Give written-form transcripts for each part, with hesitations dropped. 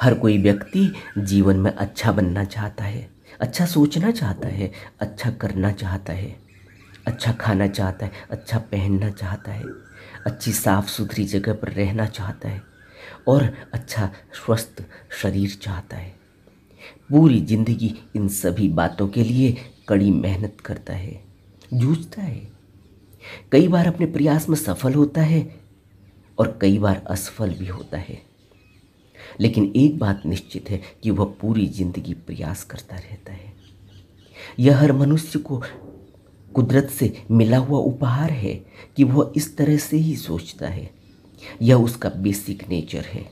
हर कोई व्यक्ति जीवन में अच्छा बनना चाहता है, अच्छा सोचना चाहता है, अच्छा करना चाहता है, अच्छा खाना चाहता है, अच्छा पहनना चाहता है, अच्छी साफ सुथरी जगह पर रहना चाहता है और अच्छा स्वस्थ शरीर चाहता है। पूरी जिंदगी इन सभी बातों के लिए कड़ी मेहनत करता है, जूझता है। कई बार अपने प्रयास में सफल होता है और कई बार असफल भी होता है, लेकिन एक बात निश्चित है कि वह पूरी जिंदगी प्रयास करता रहता है। यह हर मनुष्य को कुदरत से मिला हुआ उपहार है कि वह इस तरह से ही सोचता है। यह उसका बेसिक नेचर है,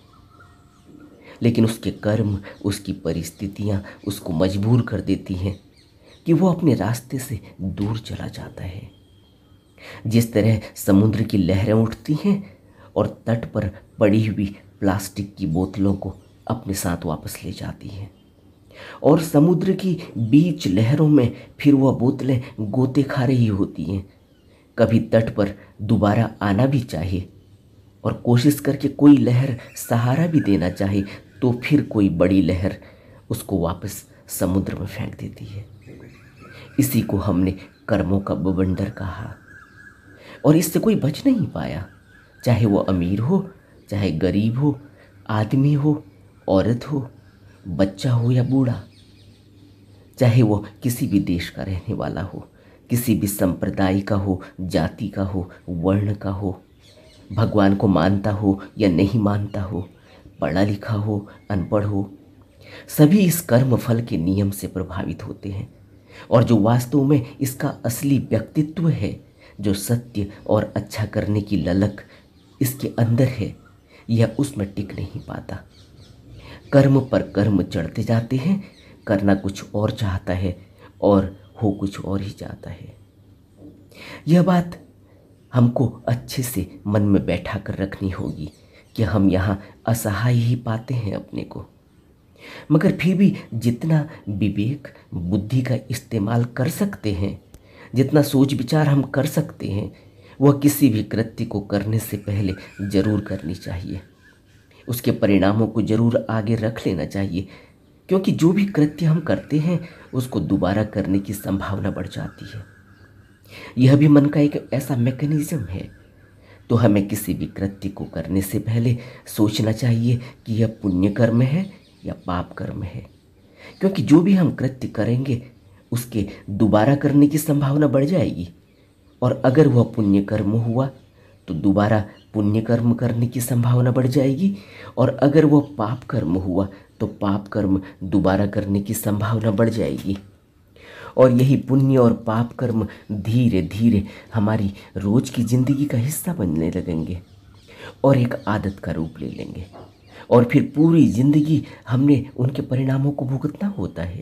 लेकिन उसके कर्म, उसकी परिस्थितियां उसको मजबूर कर देती हैं कि वो अपने रास्ते से दूर चला जाता है। जिस तरह समुद्र की लहरें उठती हैं और तट पर पड़ी हुई प्लास्टिक की बोतलों को अपने साथ वापस ले जाती हैं, और समुद्र की बीच लहरों में फिर वह बोतलें गोते खा रही होती हैं। कभी तट पर दोबारा आना भी चाहे और कोशिश करके कोई लहर सहारा भी देना चाहे, तो फिर कोई बड़ी लहर उसको वापस समुद्र में फेंक देती है। इसी को हमने कर्मों का बवंडर कहा, और इससे कोई बच नहीं पाया। चाहे वो अमीर हो, चाहे गरीब हो, आदमी हो, औरत हो, बच्चा हो या बूढ़ा, चाहे वो किसी भी देश का रहने वाला हो, किसी भी संप्रदाय का हो, जाति का हो, वर्ण का हो, भगवान को मानता हो या नहीं मानता हो, पढ़ा लिखा हो, अनपढ़ हो, सभी इस कर्म फल के नियम से प्रभावित होते हैं। और जो वास्तव में इसका असली व्यक्तित्व है, जो सत्य और अच्छा करने की ललक इसके अंदर है, यह उसमें टिक नहीं पाता। कर्म पर कर्म चढ़ते जाते हैं, करना कुछ और चाहता है और हो कुछ और ही जाता है। यह बात हमको अच्छे से मन में बैठा कर रखनी होगी कि हम यहाँ असहाय ही पाते हैं अपने को, मगर फिर भी जितना विवेक बुद्धि का इस्तेमाल कर सकते हैं, जितना सोच विचार हम कर सकते हैं, वह किसी भी कृत्य को करने से पहले जरूर करनी चाहिए। उसके परिणामों को जरूर आगे रख लेना चाहिए, क्योंकि जो भी कृत्य हम करते हैं उसको दोबारा करने की संभावना बढ़ जाती है। यह भी मन का एक ऐसा मैकेनिज्म है। तो हमें किसी भी कृत्य को करने से पहले सोचना चाहिए कि यह पुण्य कर्म है या पाप कर्म है, क्योंकि जो भी हम कृत्य करेंगे उसके दोबारा करने की संभावना बढ़ जाएगी। और अगर वह पुण्य कर्म हुआ तो दोबारा पुण्य कर्म करने की संभावना बढ़ जाएगी, और अगर वह पाप कर्म हुआ तो पाप कर्म दोबारा करने की संभावना बढ़ जाएगी। और यही पुण्य और पाप कर्म धीरे धीरे हमारी रोज की जिंदगी का हिस्सा बनने लगेंगे और एक आदत का रूप ले लेंगे, और फिर पूरी जिंदगी हमने उनके परिणामों को भुगतना होता है।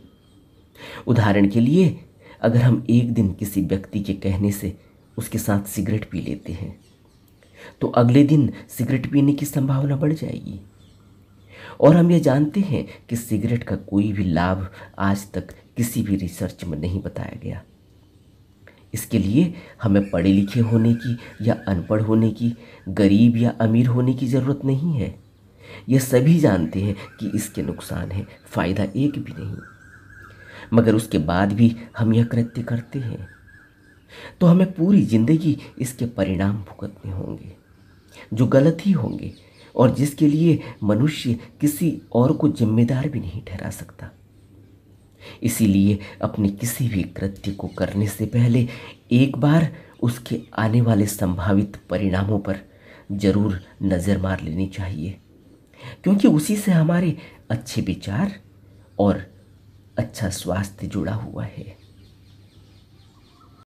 उदाहरण के लिए, अगर हम एक दिन किसी व्यक्ति के कहने से उसके साथ सिगरेट पी लेते हैं, तो अगले दिन सिगरेट पीने की संभावना बढ़ जाएगी। और हम ये जानते हैं कि सिगरेट का कोई भी लाभ आज तक किसी भी रिसर्च में नहीं बताया गया। इसके लिए हमें पढ़े लिखे होने की या अनपढ़ होने की, गरीब या अमीर होने की ज़रूरत नहीं है। यह सभी जानते हैं कि इसके नुकसान है, फ़ायदा एक भी नहीं, मगर उसके बाद भी हम यह कृत्य करते हैं। तो हमें पूरी ज़िंदगी इसके परिणाम भुगतने होंगे, जो गलत ही होंगे, और जिसके लिए मनुष्य किसी और को जिम्मेदार भी नहीं ठहरा सकता। इसीलिए अपने किसी भी कृत्य को करने से पहले एक बार उसके आने वाले संभावित परिणामों पर जरूर नज़र मार लेनी चाहिए, क्योंकि उसी से हमारे अच्छे विचार और अच्छा स्वास्थ्य जुड़ा हुआ है।